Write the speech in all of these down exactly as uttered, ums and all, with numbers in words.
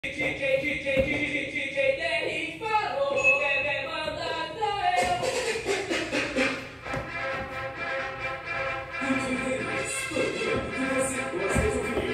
D J, D J, D J Dennis falou, quem vem mandar sou eu. D J Dennis, tocando que você gosta de ouvir.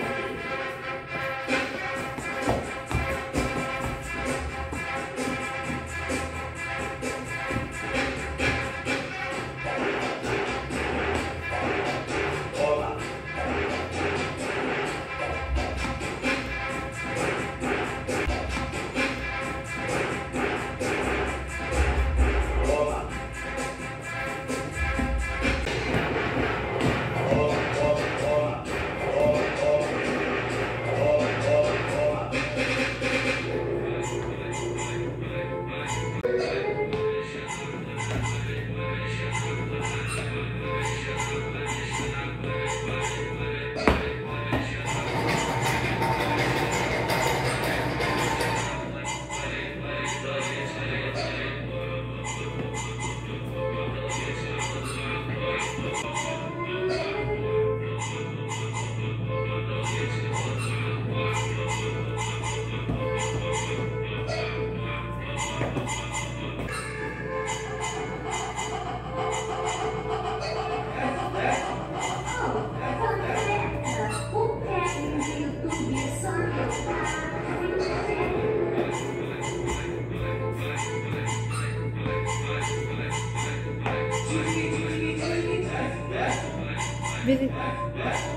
Visit.